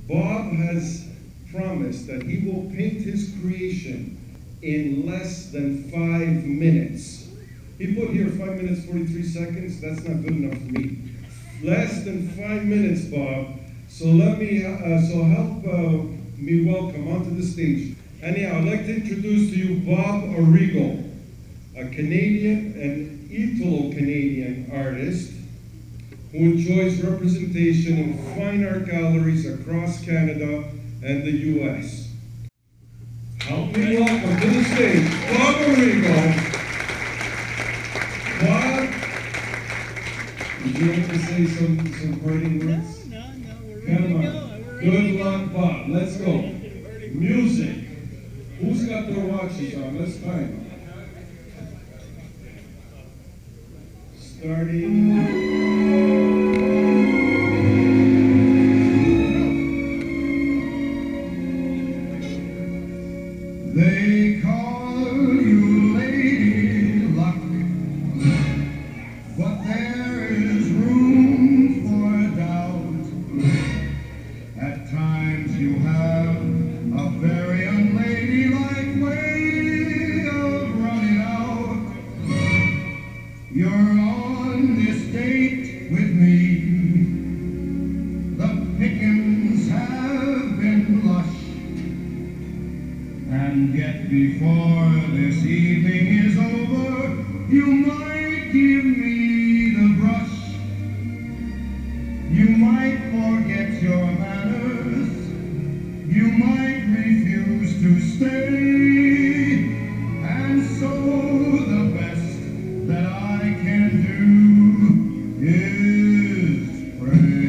Bob has promised that he will paint his creation in less than 5 minutes. He put here 5 minutes, 43 seconds. That's not good enough for me. Less than 5 minutes, Bob. So let me, help me welcome onto the stage. Anyhow, I'd like to introduce to you Bob Arrigo, a Canadian and Italo-Canadian artist who enjoys representation in fine art galleries across Canada and the U.S. Help me welcome to the stage, Bob Arrigo. Bob, would you like to say some parting words? No, we're ready Come to on. go. We're ready to Good go. luck, Bob. Let's go. Music. Who's got their watches on? Let's time. Starting. They call you Lady Luck, but there is room for doubt. At times you have a very unladylike way of running out. You're on this date with me. The pickings have been lush. And yet before this evening is over, you might give me the brush. You might forget your manners. You might refuse to stay. And so the best that I can do is pray.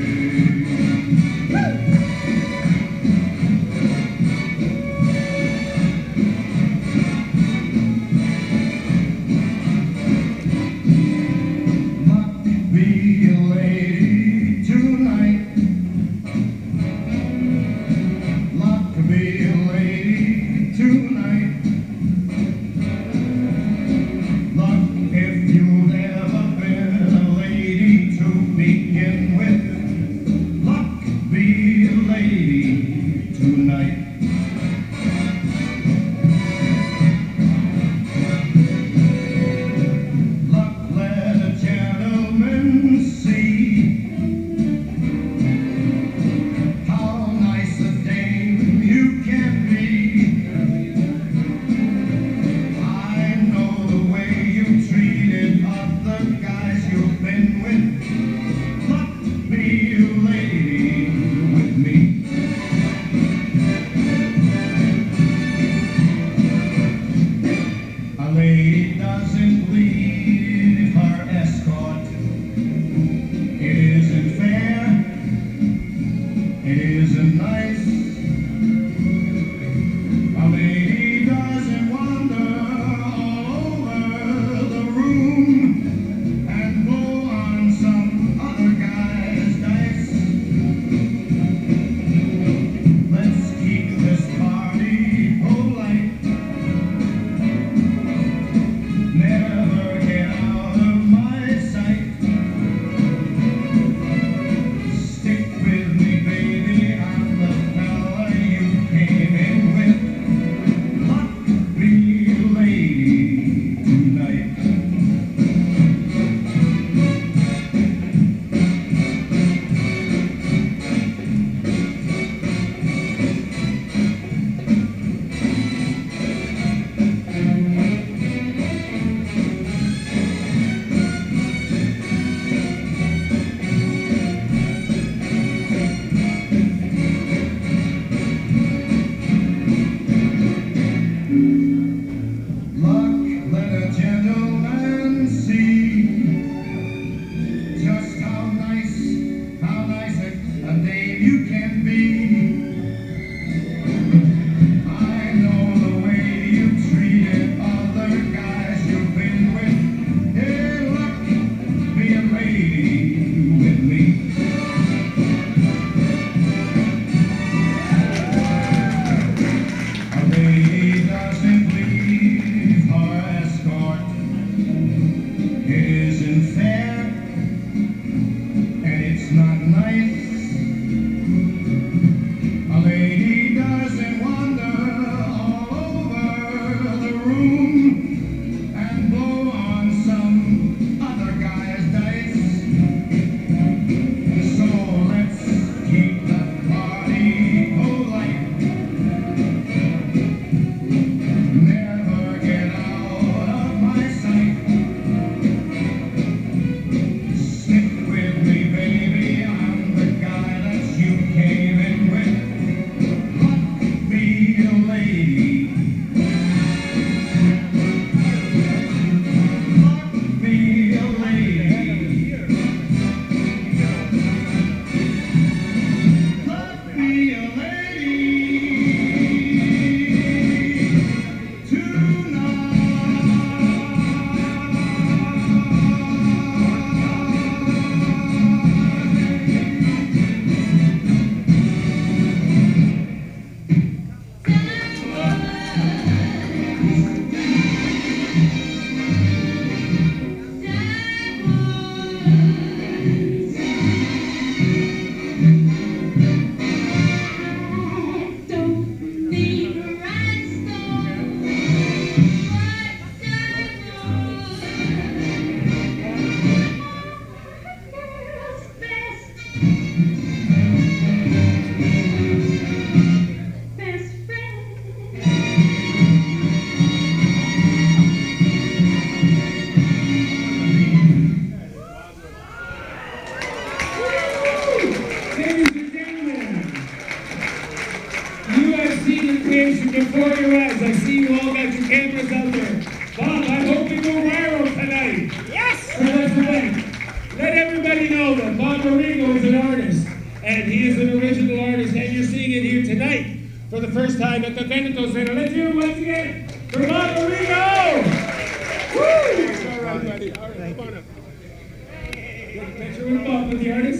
foundation before your eyes. I see you all got your cameras out there. Bob, I hope you go viral tonight. Yes! For this event. Let everybody know that Bob Arrigo is an artist, and he is an original artist, and you're seeing it here tonight for the first time at the Veneto Centre. Let's hear it once again for Bob Arrigo! Woo! All right, buddy. All right, come on up. Get a picture with Bob, with the artist.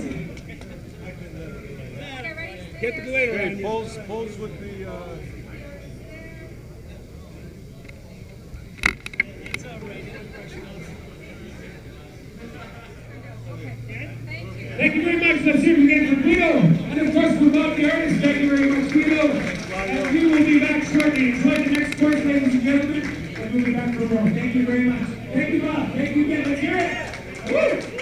Get the glitter on you. Pose with the... Thank you very much. Let's hear it again for Guido. And of course for Bob the artist. Thank you very much, Guido. And we will be back shortly. Enjoy the next course, ladies and gentlemen. And we'll be back for more. Thank you very much. Thank you, Bob. Thank you again. Let's hear it. Woo!